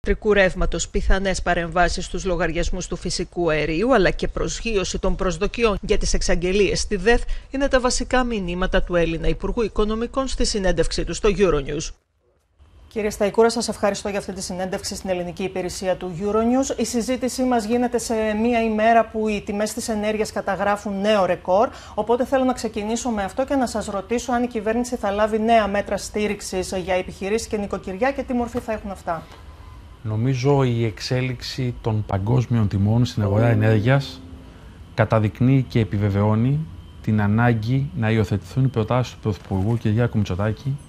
ηλεκτρικού ρεύματος, πιθανές παρεμβάσεις στους λογαριασμούς του φυσικού αερίου, αλλά και προσγείωση των προσδοκιών για τις εξαγγελίες στη ΔΕΘ είναι τα βασικά μηνύματα του Έλληνα Υπουργού Οικονομικών στη συνέντευξή του στο Euronews. Κύριε Σταϊκούρα, σας ευχαριστώ για αυτή τη συνέντευξη στην ελληνική υπηρεσία του Euronews. Η συζήτησή μας γίνεται σε μία ημέρα που οι τιμές της ενέργειας καταγράφουν νέο ρεκόρ. Οπότε θέλω να ξεκινήσω με αυτό και να σας ρωτήσω αν η κυβέρνηση θα λάβει νέα μέτρα στήριξης για επιχειρήσεις και νοικοκυριά και τι μορφή θα έχουν αυτά. Νομίζω η εξέλιξη των παγκόσμιων τιμών στην αγορά ενέργειας καταδεικνύει και επιβεβαιώνει την ανάγκη να υιοθετηθούν οι προτάσεις του Πρωθυπουργού Κυριάκου Μητσοτάκη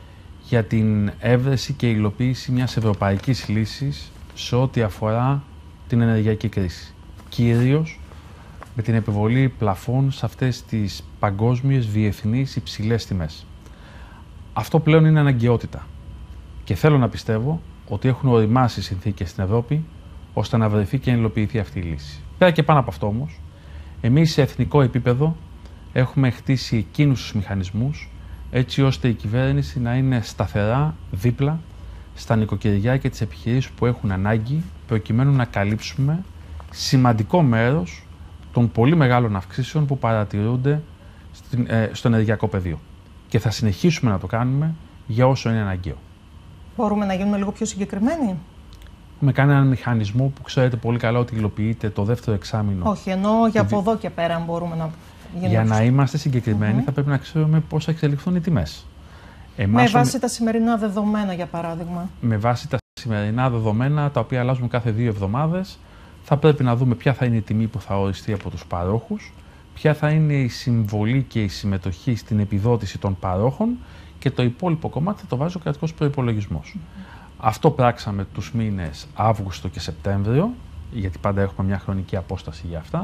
για την έβρεση και υλοποίηση μιας ευρωπαϊκής λύσης σε ό,τι αφορά την ενεργειακή κρίση. Κυρίως με την επιβολή πλαφών σε αυτές τις παγκόσμιες διεθνείς υψηλές τιμές. Αυτό πλέον είναι αναγκαιότητα και θέλω να πιστεύω ότι έχουν οριμάσει οι συνθήκες στην Ευρώπη ώστε να βρεθεί και να υλοποιηθεί αυτή η λύση. Πέρα και πάνω από αυτό όμως, εμείς σε εθνικό επίπεδο έχουμε χτίσει εκείνους τους μηχανισμούς έτσι ώστε η κυβέρνηση να είναι σταθερά δίπλα στα νοικοκυριά και τις επιχειρήσεις που έχουν ανάγκη προκειμένου να καλύψουμε σημαντικό μέρος των πολύ μεγάλων αυξήσεων που παρατηρούνται στο ενεργειακό πεδίο. Και θα συνεχίσουμε να το κάνουμε για όσο είναι αναγκαίο. Μπορούμε να γίνουμε λίγο πιο συγκεκριμένοι? Έχουμε κάνει έναν μηχανισμό που ξέρετε πολύ καλά ότι υλοποιείται το δεύτερο εξάμηνο. Όχι, εννοώ για από εδώ και πέρα, αν μπορούμε να γίνουμε. Για να είμαστε συγκεκριμένοι, θα πρέπει να ξέρουμε πώς θα εξελιχθούν οι τιμές. Με βάση τα σημερινά δεδομένα, για παράδειγμα. Με βάση τα σημερινά δεδομένα, τα οποία αλλάζουν κάθε 2 εβδομάδες, θα πρέπει να δούμε ποια θα είναι η τιμή που θα οριστεί από τους παρόχους, ποια θα είναι η συμβολή και η συμμετοχή στην επιδότηση των παρόχων και το υπόλοιπο κομμάτι θα το βάζει ο κρατικός προϋπολογισμός. Αυτό πράξαμε τους μήνες Αύγουστο και Σεπτέμβριο, γιατί πάντα έχουμε μια χρονική απόσταση για αυτά.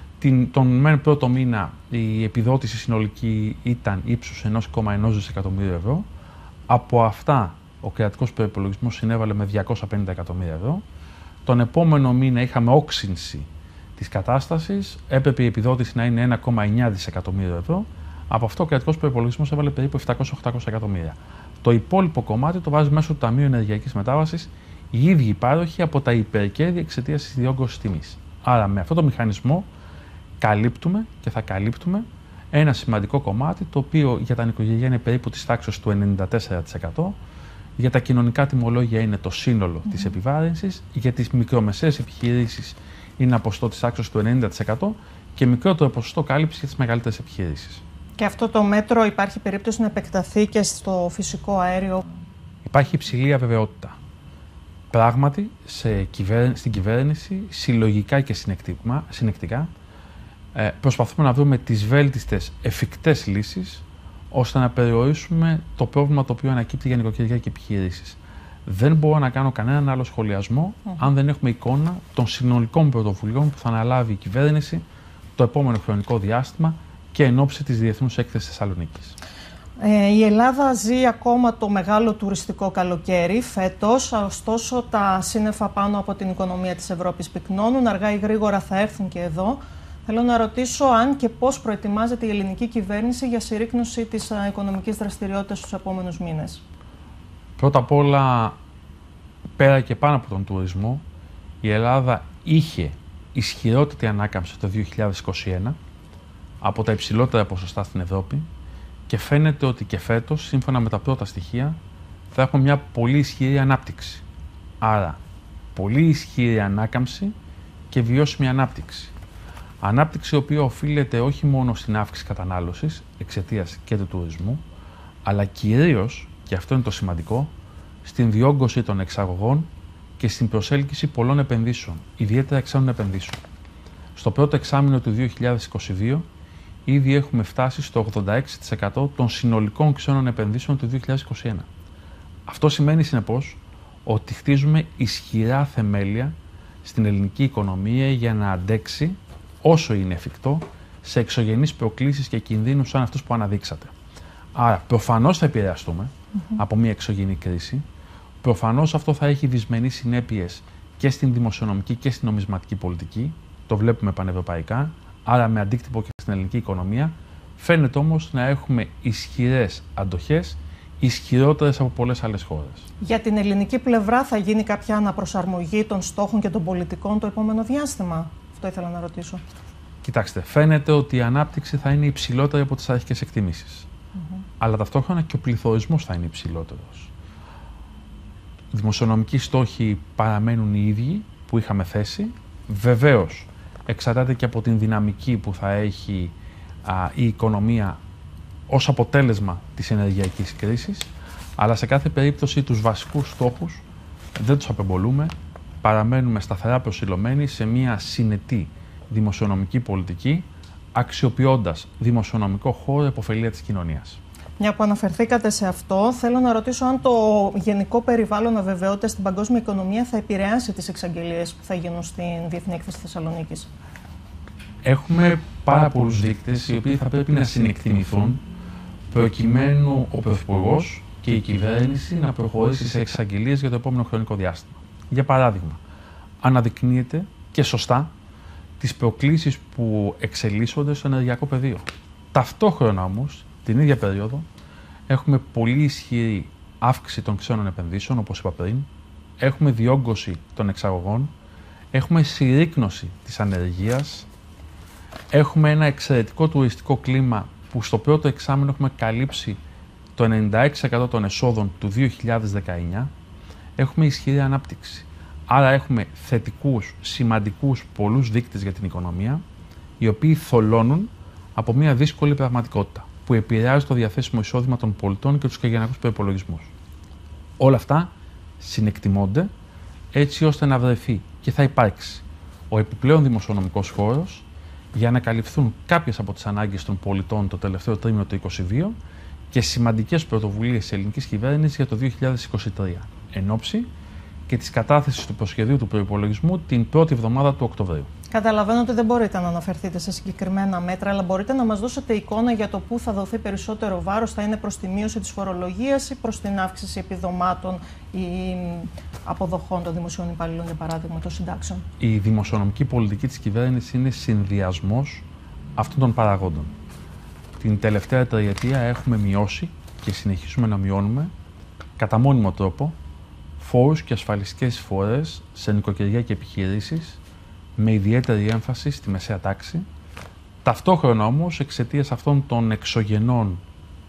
Τον πρώτο μήνα η επιδότηση συνολική ήταν ύψους 1,1 δισεκατομμύριο ευρώ. Από αυτά ο κρατικός προϋπολογισμός συνέβαλε με 250 εκατομμύρια ευρώ. Τον επόμενο μήνα είχαμε όξυνση της κατάστασης, έπρεπε η επιδότηση να είναι 1,9 δισεκατομμύριο ευρώ. Από αυτό ο κρατικός προϋπολογισμός έβαλε περίπου 700-800 εκατομμύρια. Το υπόλοιπο κομμάτι το βάζει μέσω του Ταμείου Ενεργειακής Μετάβασης οι ίδιοι υπάροχοι από τα υπερκέρδη εξαιτίας της διόγκωσης τιμής. Άρα με αυτό το μηχανισμό καλύπτουμε και θα καλύπτουμε ένα σημαντικό κομμάτι, το οποίο για τα νοικοκυριά είναι περίπου της τάξης του 94%, για τα κοινωνικά τιμολόγια είναι το σύνολο της επιβάρυνσης, για τις μικρομεσαίες επιχειρήσεις είναι ένα ποσοστό της τάξης του 90% και μικρότερο ποσοστό κάλυψη για τις μεγαλύτερες επιχειρήσεις. Και αυτό το μέτρο υπάρχει περίπτωση να επεκταθεί και στο φυσικό αέριο? Υπάρχει υψηλή αβεβαιότητα. Πράγματι, στην κυβέρνηση, συλλογικά και συνεκτικά, προσπαθούμε να βρούμε τις βέλτιστες εφικτές λύσεις ώστε να περιορίσουμε το πρόβλημα το οποίο ανακύπτει για νοικοκυριά και επιχειρήσεις. Δεν μπορώ να κάνω κανέναν άλλο σχολιασμό αν δεν έχουμε εικόνα των συνολικών πρωτοβουλειών που θα αναλάβει η κυβέρνηση το επόμενο χρονικό διάστημα και εν ώψη της Διεθνούς Έκθεσης Θεσσαλονίκης. Η Ελλάδα ζει ακόμα το μεγάλο τουριστικό καλοκαίρι φέτος, ωστόσο τα σύννεφα πάνω από την οικονομία της Ευρώπης πυκνώνουν, αργά ή γρήγορα θα έρθουν και εδώ. Θέλω να ρωτήσω αν και πώς προετοιμάζεται η ελληνική κυβέρνηση για συρρίκνωση της οικονομικής δραστηριότητας στους επόμενους μήνες. Πρώτα απ' όλα, πέρα και πάνω από τον τουρισμό, η Ελλάδα είχε ισχυρότερη ανάκαμψη το 2021 από τα υψηλότερα ποσοστά στην Ευρώπη και φαίνεται ότι και φέτος, σύμφωνα με τα πρώτα στοιχεία, θα έχουμε μια πολύ ισχυρή ανάπτυξη. Άρα, πολύ ισχυρή ανάκαμψη και βιώσιμη ανάπτυξη. Ανάπτυξη η οποία οφείλεται όχι μόνο στην αύξηση κατανάλωσης εξαιτίας και του τουρισμού, αλλά κυρίως, και αυτό είναι το σημαντικό, στην διόγκωση των εξαγωγών και στην προσέλκυση πολλών επενδύσεων, ιδιαίτερα ξένων επενδύσεων. Στο πρώτο εξάμηνο του 2022, ήδη έχουμε φτάσει στο 86% των συνολικών ξένων επενδύσεων του 2021. Αυτό σημαίνει συνεπώς ότι χτίζουμε ισχυρά θεμέλια στην ελληνική οικονομία για να αντέξει όσο είναι εφικτό σε εξωγενείς προκλήσεις και κινδύνους σαν αυτούς που αναδείξατε. Άρα, προφανώς θα επηρεαστούμε από μια εξωγενή κρίση. Προφανώς αυτό θα έχει δυσμενείς συνέπειες και στην δημοσιονομική και στην νομισματική πολιτική. Το βλέπουμε πανευρωπαϊκά, άρα με αντίκτυπο και στην ελληνική οικονομία. Φαίνεται όμως να έχουμε ισχυρές αντοχές ισχυρότερες από πολλές άλλες χώρες. Για την ελληνική πλευρά θα γίνει κάποια αναπροσαρμογή των στόχων και των πολιτικών το επόμενο διάστημα? Αυτό ήθελα να ρωτήσω. Κοιτάξτε, φαίνεται ότι η ανάπτυξη θα είναι υψηλότερη από τις αρχικές εκτιμήσεις. Αλλά ταυτόχρονα και ο πληθωρισμός θα είναι υψηλότερος. Οι δημοσιονομικοί στόχοι παραμένουν οι ίδιοι που είχαμε θέσει. Βεβαίως, εξαρτάται και από την δυναμική που θα έχει η οικονομία ως αποτέλεσμα της ενεργειακής κρίσης, αλλά σε κάθε περίπτωση τους βασικούς στόχους δεν τους απεμπολούμε, παραμένουμε σταθερά προσιλωμένοι σε μια συνετή δημοσιονομική πολιτική, αξιοποιώντας δημοσιονομικό χώρο επωφελία της κοινωνίας. Μια που αναφερθήκατε σε αυτό, θέλω να ρωτήσω αν το γενικό περιβάλλον αβεβαιότητας στην παγκόσμια οικονομία θα επηρεάσει τις εξαγγελίες που θα γίνουν στην Διεθνή Έκθεση Θεσσαλονίκης. Έχουμε πάρα πολλούς δείκτες οι οποίοι θα πρέπει να συνεκτιμηθούν προκειμένου ο Πρωθυπουργός και η κυβέρνηση να προχωρήσει σε εξαγγελίες για το επόμενο χρονικό διάστημα. Για παράδειγμα, αναδεικνύεται και σωστά τις προκλήσεις που εξελίσσονται στο ενεργειακό πεδίο. Ταυτόχρονα όμως, την ίδια περίοδο, έχουμε πολύ ισχυρή αύξηση των ξένων επενδύσεων, όπως είπα πριν, έχουμε διόγκωση των εξαγωγών, έχουμε συρρίκνωση της ανεργίας, έχουμε ένα εξαιρετικό τουριστικό κλίμα που στο πρώτο εξάμηνο έχουμε καλύψει το 96% των εσόδων του 2019, έχουμε ισχυρή ανάπτυξη. Άρα έχουμε θετικούς, σημαντικούς, πολλούς δείκτες για την οικονομία, οι οποίοι θολώνουν από μια δύσκολη πραγματικότητα που επηρεάζει το διαθέσιμο εισόδημα των πολιτών και τους οικογενειακούς προϋπολογισμούς. Όλα αυτά συνεκτιμώνται έτσι ώστε να βρεθεί και θα υπάρξει ο επιπλέον δημοσιονομικός χώρος για να καλυφθούν κάποιες από τις ανάγκες των πολιτών το τελευταίο τρίμηνο του 2022 και σημαντικές πρωτοβουλίες της ελληνικής κυβέρνησης για το 2023, εν ώψη και της κατάθεσης του προσχεδίου του προϋπολογισμού την πρώτη εβδομάδα του Οκτωβρίου. Καταλαβαίνω ότι δεν μπορείτε να αναφερθείτε σε συγκεκριμένα μέτρα, αλλά μπορείτε να μας δώσετε εικόνα για το πού θα δοθεί περισσότερο βάρος, θα είναι προς τη μείωση της φορολογίας ή προς την αύξηση επιδομάτων ή αποδοχών των δημοσίων υπαλλήλων, για παράδειγμα, των συντάξεων? Η δημοσιονομική πολιτική της κυβέρνησης είναι συνδυασμός αυτών των παραγόντων. Την τελευταία τριετία έχουμε μειώσει και συνεχίσουμε να μειώνουμε κατά μόνιμο τρόπο φόρους και ασφαλιστικές εισφορές σε νοικοκυριά και επιχειρήσεις, με ιδιαίτερη έμφαση στη μεσαία τάξη. Ταυτόχρονα όμως, εξαιτίας αυτών των εξωγενών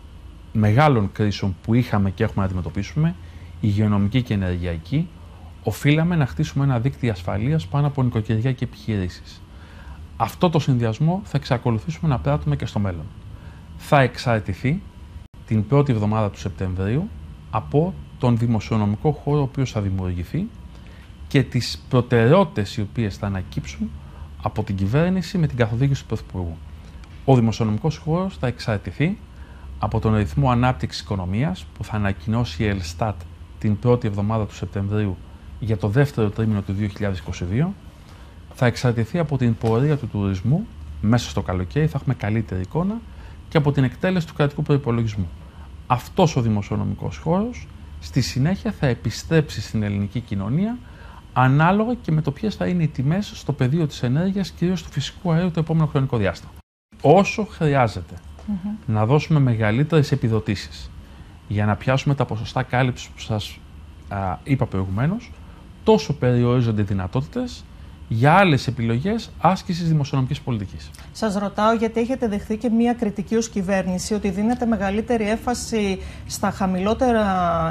μεγάλων κρίσεων που είχαμε και έχουμε να αντιμετωπίσουμε, υγειονομική και ενεργειακή, οφείλαμε να χτίσουμε ένα δίκτυο ασφαλείας πάνω από νοικοκυριά και επιχειρήσεις. Αυτό το συνδυασμό θα εξακολουθήσουμε να πράττουμε και στο μέλλον. Θα εξαρτηθεί την πρώτη εβδομάδα του Σεπτεμβρίου από τον δημοσιονομικό χώρο ο οποίος θα δημιουργηθεί και τις προτεραιότητες οι οποίες θα ανακύψουν από την κυβέρνηση με την καθοδήγηση του Πρωθυπουργού. Ο δημοσιονομικός χώρος θα εξαρτηθεί από τον ρυθμό ανάπτυξης οικονομίας που θα ανακοινώσει η Ελστάτ την πρώτη εβδομάδα του Σεπτεμβρίου για το δεύτερο τρίμηνο του 2022. Θα εξαρτηθεί από την πορεία του τουρισμού μέσα στο καλοκαίρι, θα έχουμε καλύτερη εικόνα, και από την εκτέλεση του κρατικού προϋπολογισμού. Αυτός ο δημοσιονομικός χώρος στη συνέχεια θα επιστρέψει στην ελληνική κοινωνία ανάλογα και με το ποιες θα είναι οι τιμές στο πεδίο της ενέργειας, κυρίως του φυσικού αερίου, το επόμενο χρονικό διάστημα. Όσο χρειάζεται να δώσουμε μεγαλύτερες επιδοτήσεις για να πιάσουμε τα ποσοστά κάλυψης που σας είπα προηγουμένως, τόσο περιορίζονται οι δυνατότητες για άλλες επιλογές άσκησης δημοσιονομικής πολιτικής. Σας ρωτάω γιατί έχετε δεχθεί και μία κριτική ως κυβέρνηση ότι δίνετε μεγαλύτερη έμφαση στα χαμηλότερα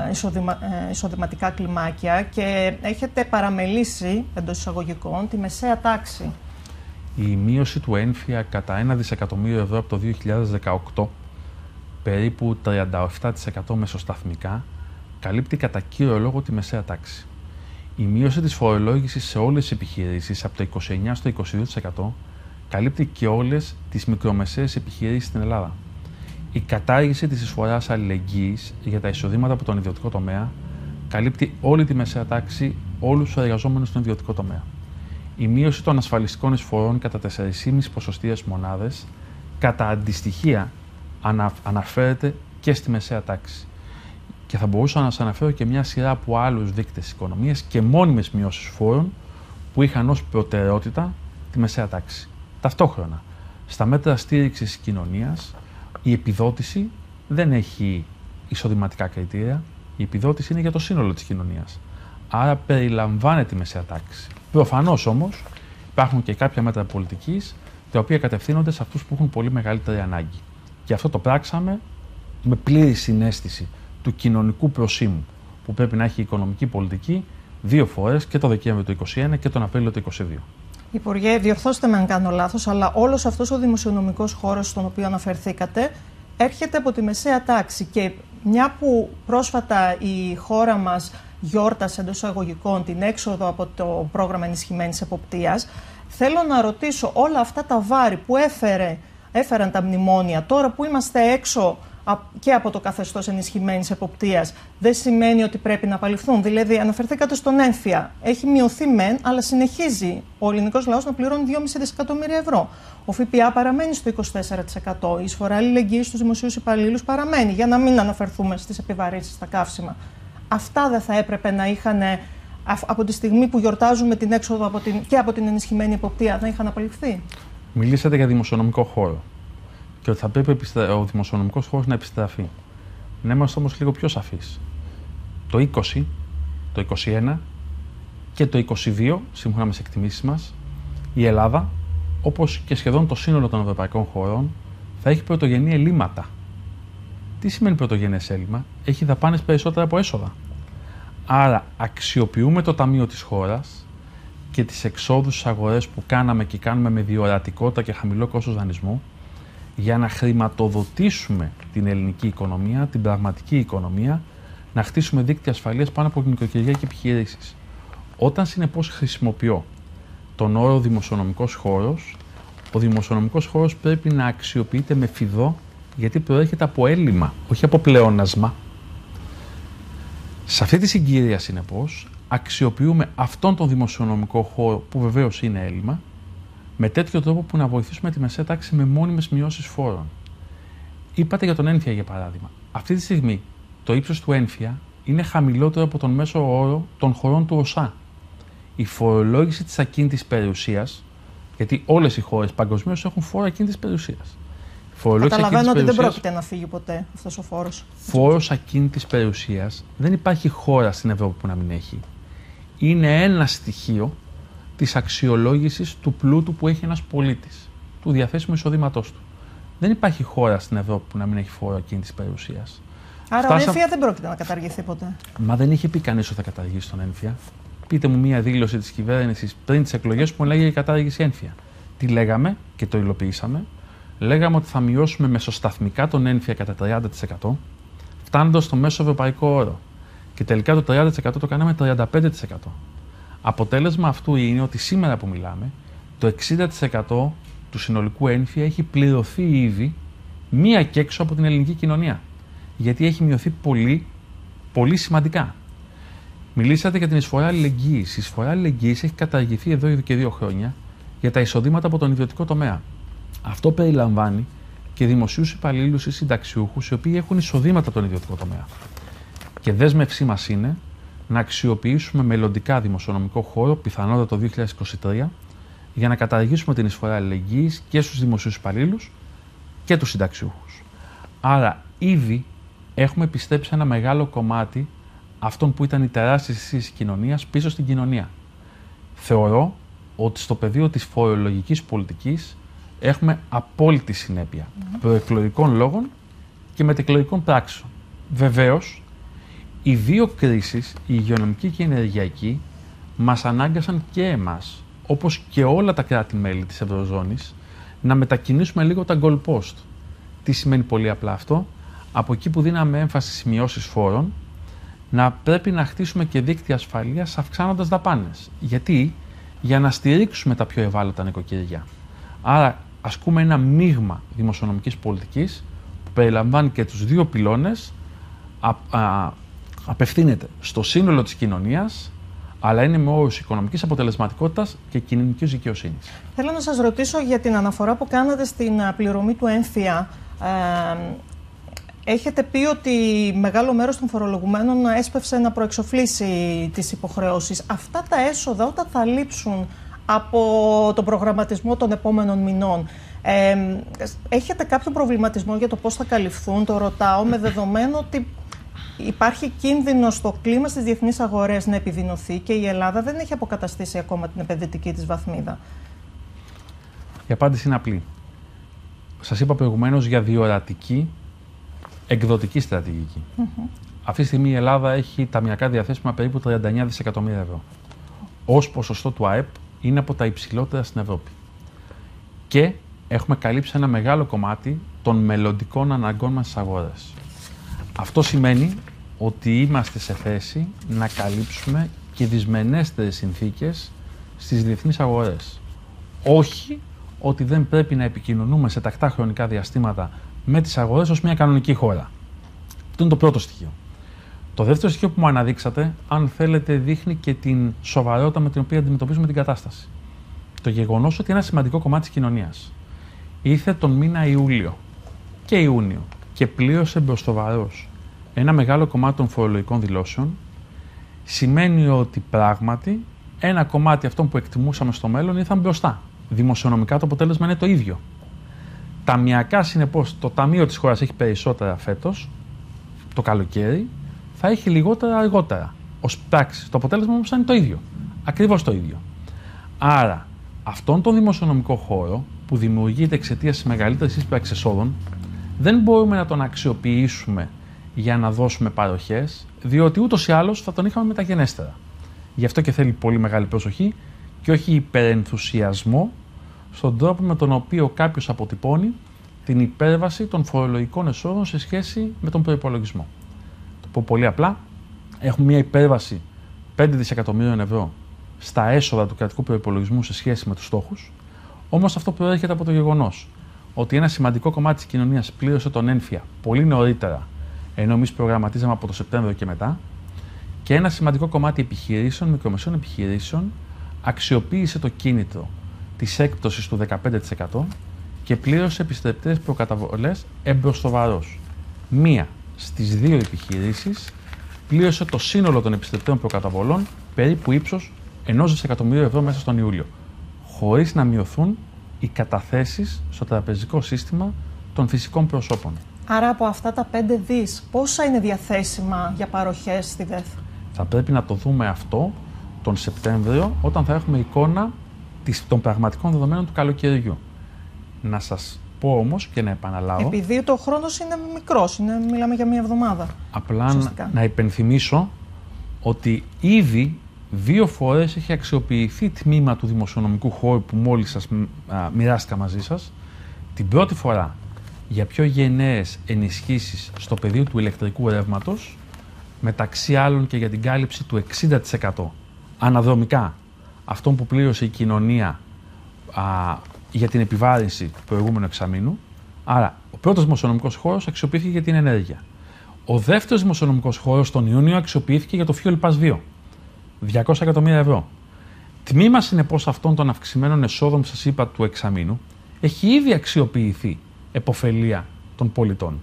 εισοδηματικά κλιμάκια και έχετε παραμελήσει, εντός εισαγωγικών, τη μεσαία τάξη. Η μείωση του έμφυα κατά 1 δισεκατομμύριο ευρώ από το 2018, περίπου 37% μεσοσταθμικά, καλύπτει κατά κύριο λόγο τη μεσαία τάξη. Η μείωση της φορολόγησης σε όλες τις επιχειρήσεις από το 29% στο 22% καλύπτει και όλες τις μικρομεσαίες επιχειρήσεις στην Ελλάδα. Η κατάργηση της εισφοράς αλληλεγγύης για τα εισοδήματα από τον ιδιωτικό τομέα καλύπτει όλη τη μεσαία τάξη, όλους τους εργαζόμενους στον ιδιωτικό τομέα. Η μείωση των ασφαλιστικών εισφορών κατά 4,5 ποσοστίες μονάδες κατά αντιστοιχεία αναφέρεται και στη μεσαία τάξη. Και θα μπορούσα να σας αναφέρω και μια σειρά από άλλους δείκτες της οικονομίας και μόνιμες μειώσεις φόρων που είχαν ως προτεραιότητα τη μεσαία τάξη. Ταυτόχρονα, στα μέτρα στήριξης της κοινωνίας, η επιδότηση δεν έχει εισοδηματικά κριτήρια, η επιδότηση είναι για το σύνολο της κοινωνίας. Άρα περιλαμβάνεται η μεσαία τάξη. Προφανώς όμως υπάρχουν και κάποια μέτρα πολιτικής τα οποία κατευθύνονται σε αυτούς που έχουν πολύ μεγαλύτερη ανάγκη. Και αυτό το πράξαμε με πλήρη συναίσθηση του κοινωνικού προσήμου που πρέπει να έχει η οικονομική πολιτική 2 φορές, και το Δεκέμβριο του 2021 και τον Απρίλιο του 2022. Υπουργέ, διορθώστε με αν κάνω λάθος, αλλά όλος αυτός ο δημοσιονομικός χώρος στον οποίο αναφερθήκατε έρχεται από τη μεσαία τάξη. Και μια που πρόσφατα η χώρα μας γιόρτασε εντός εισαγωγικών την έξοδο από το πρόγραμμα ενισχυμένης εποπτείας, θέλω να ρωτήσω, όλα αυτά τα βάρη που έφεραν τα μνημόνια, τώρα που είμαστε έξω και από το καθεστώς ενισχυμένης εποπτείας, δεν σημαίνει ότι πρέπει να απαλληφθούν? Δηλαδή, αναφερθήκατε στον έμφυα. Έχει μειωθεί μεν, αλλά συνεχίζει ο ελληνικός λαός να πληρώνει 2,5 δισεκατομμύρια ευρώ. Ο ΦΠΑ παραμένει στο 24%. Η εισφορά αλληλεγγύης στους δημοσίους υπαλλήλους παραμένει, για να μην αναφερθούμε στις επιβαρύνσεις στα καύσιμα. Αυτά δεν θα έπρεπε να είχαν, από τη στιγμή που γιορτάζουμε την έξοδο και από την ενισχυμένη εποπτεία, να είχαν απαλληφθεί? Μιλήσατε για δημοσιονομικό χώρο και ότι θα πρέπει ο δημοσιονομικός χώρος να επιστραφεί. Να είμαστε όμως λίγο πιο σαφείς. Το 20, το 21 και το 22, σύμφωνα με τις εκτιμήσεις μας, η Ελλάδα, όπως και σχεδόν το σύνολο των ευρωπαϊκών χωρών, θα έχει πρωτογενή ελλείμματα. Τι σημαίνει πρωτογενές έλλειμμα? Έχει δαπάνες περισσότερα από έσοδα. Άρα αξιοποιούμε το ταμείο της χώρας και τις εξόδους στις αγορές που κάναμε και κάνουμε με διορατικότητα και χαμηλό κόστος δανεισμού, για να χρηματοδοτήσουμε την ελληνική οικονομία, την πραγματική οικονομία, να χτίσουμε δίκτυα ασφαλείας πάνω από νοικοκυριά και επιχειρήσεις. Όταν συνεπώς χρησιμοποιώ τον όρο δημοσιονομικός χώρος, ο δημοσιονομικός χώρος πρέπει να αξιοποιείται με φιδό, γιατί προέρχεται από έλλειμμα, όχι από πλεόνασμα. Σε αυτή τη συγκυρία, συνεπώς, αξιοποιούμε αυτόν τον δημοσιονομικό χώρο, που βεβαίως είναι έλλειμμα, με τέτοιο τρόπο που να βοηθήσουμε τη μεσαία τάξη με μόνιμες μειώσεις φόρων. Είπατε για τον έμφυα, για παράδειγμα. Αυτή τη στιγμή το ύψος του έμφυα είναι χαμηλότερο από τον μέσο όρο των χωρών του ΟΣΑ. Η φορολόγηση της ακίνητης περιουσίας, γιατί όλες οι χώρες παγκοσμίως έχουν φόρο ακίνητης περιουσίας. Καταλαβαίνω ότι δεν πρόκειται να φύγει ποτέ αυτός ο φόρος. Φόρος ακίνητης περιουσίας δεν υπάρχει χώρα στην Ευρώπη που να μην έχει. Είναι ένα στοιχείο της αξιολόγησης του πλούτου που έχει ένας πολίτης, του διαθέσιμου εισοδήματός του. Δεν υπάρχει χώρα στην Ευρώπη που να μην έχει φόρο ακίνητης περιουσίας. Άρα ο έμφυα δεν πρόκειται να καταργηθεί ποτέ. Μα δεν είχε πει κανείς ότι θα καταργήσει τον έμφυα. Πείτε μου μία δήλωση της κυβέρνησης πριν τις εκλογές που λέγε η κατάργηση έμφυα. Τι λέγαμε και το υλοποιήσαμε? Λέγαμε ότι θα μειώσουμε μεσοσταθμικά τον έμφυα κατά 30%, φτάνοντας στο μέσο ευρωπαϊκό όρο. Και τελικά το 30% το κάναμε 35%. Αποτέλεσμα αυτού είναι ότι σήμερα που μιλάμε, το 60% του συνολικού έμφυα έχει πληρωθεί ήδη μία και έξω από την ελληνική κοινωνία. Γιατί έχει μειωθεί πολύ, πολύ σημαντικά. Μιλήσατε για την εισφορά αλληλεγγύης. Η εισφορά αλληλεγγύης έχει καταργηθεί εδώ ήδη και 2 χρόνια για τα εισοδήματα από τον ιδιωτικό τομέα. Αυτό περιλαμβάνει και δημοσίους υπαλλήλους ή συνταξιούχους οι οποίοι έχουν εισοδήματα από τον ιδιωτικό τομέα. Και δέσμευσή μας είναι να αξιοποιήσουμε μελλοντικά δημοσιονομικό χώρο, πιθανότατα το 2023, για να καταργήσουμε την εισφορά αλληλεγγύης και στους δημοσίους υπαλλήλους και τους συνταξιούχους. Άρα, ήδη έχουμε επιστρέψει ένα μεγάλο κομμάτι αυτών που ήταν οι τεράστιες αισθήσεις της κοινωνίας πίσω στην κοινωνία. Θεωρώ ότι στο πεδίο της φορολογικής πολιτικής έχουμε απόλυτη συνέπεια προεκλογικών λόγων και μετεκλογικών πράξεων. Βεβαίως, οι 2 κρίσεις, η υγειονομική και η ενεργειακή, μας ανάγκασαν και εμάς, όπως και όλα τα κράτη-μέλη της Ευρωζώνης, να μετακινήσουμε λίγο τα goalpost. Τι σημαίνει πολύ απλά αυτό? Από εκεί που δίναμε έμφαση στις μειώσεις φόρων, να πρέπει να χτίσουμε και δίκτυα ασφαλείας αυξάνοντας δαπάνες. Γιατί? Για να στηρίξουμε τα πιο ευάλωτα νοικοκυριά. Άρα, ασκούμε ένα μείγμα δημοσιονομικής πολιτικής που περιλαμβάνει και τους 2 πυλώνες, απευθύνεται στο σύνολο της κοινωνίας, αλλά είναι με όρους οικονομικής αποτελεσματικότητας και κοινωνικής δικαιοσύνης. Θέλω να σας ρωτήσω για την αναφορά που κάνατε στην πληρωμή του έμφυα. Έχετε πει ότι μεγάλο μέρος των φορολογουμένων έσπευσε να προεξοφλήσει τις υποχρεώσεις. Αυτά τα έσοδα, όταν θα λείψουν από τον προγραμματισμό των επόμενων μηνών, έχετε κάποιο προβληματισμό για το πώς θα καλυφθούν? Το ρωτάω με δεδομένο ότι Υπάρχει κίνδυνο στο κλίμα στις διεθνείς αγορές να επιδεινωθεί και η Ελλάδα δεν έχει αποκαταστήσει ακόμα την επενδυτική της βαθμίδα. Η απάντηση είναι απλή. Σας είπα προηγουμένως για διορατική εκδοτική στρατηγική. Αυτή τη στιγμή η Ελλάδα έχει ταμιακά διαθέσιμα περίπου 39 δισεκατομμύρια ευρώ. Ως ποσοστό του ΑΕΠ είναι από τα υψηλότερα στην Ευρώπη. Και έχουμε καλύψει ένα μεγάλο κομμάτι των μελλοντικών αναγκών μας στις αγορές. Αυτό σημαίνει ότι είμαστε σε θέση να καλύψουμε και δυσμενέστερες συνθήκες στις διεθνείς αγορές. Όχι ότι δεν πρέπει να επικοινωνούμε σε τακτά χρονικά διαστήματα με τις αγορές ως μια κανονική χώρα. Αυτό είναι το πρώτο στοιχείο. Το δεύτερο στοιχείο που μου αναδείξατε, αν θέλετε, δείχνει και την σοβαρότητα με την οποία αντιμετωπίζουμε την κατάσταση. Το γεγονός ότι ένα σημαντικό κομμάτι της κοινωνίας ήρθε τον μήνα Ιούλιο και Ιούνιο και πλήρωσε μπροστοβαρός ένα μεγάλο κομμάτι των φορολογικών δηλώσεων, σημαίνει ότι πράγματι ένα κομμάτι αυτών που εκτιμούσαμε στο μέλλον ήρθαν μπροστά. Δημοσιονομικά το αποτέλεσμα είναι το ίδιο. Ταμιακά, συνεπώς, το ταμείο της χώρας έχει περισσότερα φέτος, το καλοκαίρι, θα έχει λιγότερα αργότερα. Ως πράξη. Το αποτέλεσμα όμως θα είναι το ίδιο. Ακριβώς το ίδιο. Άρα, αυτόν τον δημοσιονομικό χώρο που δημιουργείται εξαιτίας της μεγαλύτερης ίσπραξης εσόδων, δεν μπορούμε να τον αξιοποιήσουμε για να δώσουμε παροχές, διότι ούτως ή άλλως θα τον είχαμε μεταγενέστερα. Γι' αυτό και θέλει πολύ μεγάλη προσοχή και όχι υπερενθουσιασμό στον τρόπο με τον οποίο κάποιος αποτυπώνει την υπέρβαση των φορολογικών εσόδων σε σχέση με τον προϋπολογισμό. Το πω πολύ απλά, έχουμε μια υπέρβαση 5 δισεκατομμύριων ευρώ στα έσοδα του κρατικού προϋπολογισμού σε σχέση με τους στόχους, όμως αυτό προέρχεται από το γεγονός ότι ένα σημαντικό κομμάτι της κοινωνίας πλήρωσε τον ένφια πολύ νωρίτερα, ενώ εμείς προγραμματίζαμε από το Σεπτέμβριο και μετά, και ένα σημαντικό κομμάτι επιχειρήσεων, μικρομεσαίων επιχειρήσεων, αξιοποίησε το κίνητρο της έκπτωσης του 15% και πλήρωσε επιστρεπτές προκαταβολές εμπροστοβαρός. Μία στις δύο επιχειρήσεις πλήρωσε το σύνολο των επιστρεπτών προκαταβολών περίπου ύψος 1 δισεκατομμυρίου ευρώ μέσα στον Ιούλιο, χωρίς να μειωθούν οι καταθέσεις στο τραπεζικό σύστημα των φυσικών προσώπων. Άρα από αυτά τα 5 δις, πόσα είναι διαθέσιμα για παροχές στη ΔΕΘ? Θα πρέπει να το δούμε αυτό τον Σεπτέμβριο, όταν θα έχουμε εικόνα των πραγματικών δεδομένων του καλοκαιριού. Να σας πω όμως και να επαναλάβω... Επειδή το χρόνος είναι μικρός, μιλάμε για μία εβδομάδα. Απλά να υπενθυμίσω ότι ήδη 2 φορές έχει αξιοποιηθεί τμήμα του δημοσιονομικού χώρου που μόλις σας μοιράστηκα μαζί σας. Την πρώτη φορά για πιο γενναίες ενισχύσεις στο πεδίο του ηλεκτρικού ρεύματος, μεταξύ άλλων και για την κάλυψη του 60% αναδρομικά αυτών που πλήρωσε η κοινωνία για την επιβάρυνση του προηγούμενου εξαμήνου. Άρα, ο πρώτος δημοσιονομικός χώρος αξιοποιήθηκε για την ενέργεια. Ο δεύτερος δημοσιονομικός χώρος τον Ιούνιο αξιοποιήθηκε για το Fuel Pass 2. 200 εκατομμύρια ευρώ. Τμήμα, συνεπώς, αυτών των αυξημένων εσόδων που σας είπα του εξαμήνου έχει ήδη αξιοποιηθεί επωφελία των πολιτών.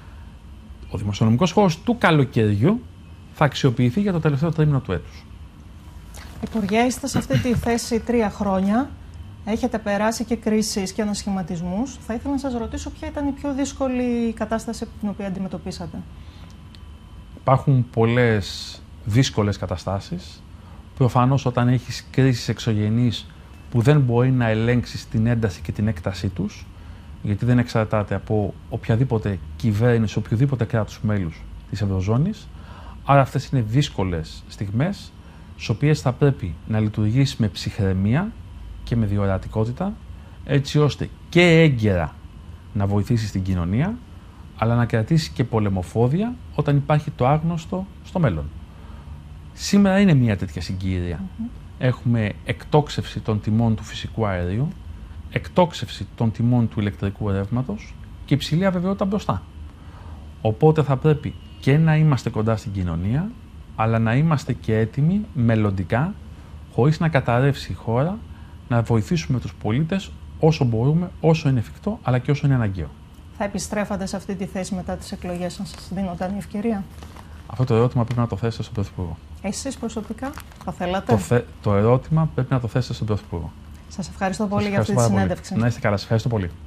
Ο δημοσιονομικός χώρος του καλοκαιριού θα αξιοποιηθεί για το τελευταίο τρίμηνο του έτους. Υπουργέ, είστε σε αυτή τη θέση 3 χρόνια. Έχετε περάσει και κρίσεις και ανασχηματισμούς. Θα ήθελα να σας ρωτήσω ποια ήταν η πιο δύσκολη κατάσταση την οποία αντιμετωπίσατε. Υπάρχουν πολλές δύσκολες καταστάσεις. Προφανώς όταν έχεις κρίσεις εξωγενείς που δεν μπορεί να ελέγξεις την ένταση και την έκτασή τους, γιατί δεν εξαρτάται από οποιαδήποτε κυβέρνηση, οποιοδήποτε κράτους μέλους της Ευρωζώνης. Άρα αυτές είναι δύσκολες στιγμές, στις οποίες θα πρέπει να λειτουργήσει με ψυχραιμία και με διορατικότητα, έτσι ώστε και έγκαιρα να βοηθήσει την κοινωνία, αλλά να κρατήσει και πολεμοφόδια όταν υπάρχει το άγνωστο στο μέλλον. Σήμερα είναι μια τέτοια συγκύρια. Έχουμε εκτόξευση των τιμών του φυσικού αερίου, εκτόξευση των τιμών του ηλεκτρικού ρεύματος και υψηλή αβεβαιότητα μπροστά. Οπότε θα πρέπει και να είμαστε κοντά στην κοινωνία, αλλά να είμαστε και έτοιμοι μελλοντικά, χωρίς να καταρρεύσει η χώρα, να βοηθήσουμε τους πολίτες όσο μπορούμε, όσο είναι εφικτό, αλλά και όσο είναι αναγκαίο. Θα επιστρέφατε σε αυτή τη θέση μετά τις εκλογές, αν σας δίνονταν η ευκαιρία? Αυτό το ερώτημα πρέπει να το θέσετε στον Πρωθυπουργό. Εσείς προσωπικά θα θέλατε? Το ερώτημα πρέπει να το θέσετε στον Πρωθυπουργό. Σας ευχαριστώ πολύ για αυτή τη συνέντευξη. Να είστε καλά, σας ευχαριστώ πολύ.